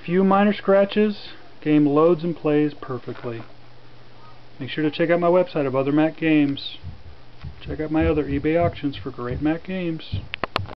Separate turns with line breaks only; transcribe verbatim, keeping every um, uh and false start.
Few minor scratches, game loads and plays perfectly. Make sure to check out my website of Other Mac Games. Check out my other eBay auctions for great Mac games.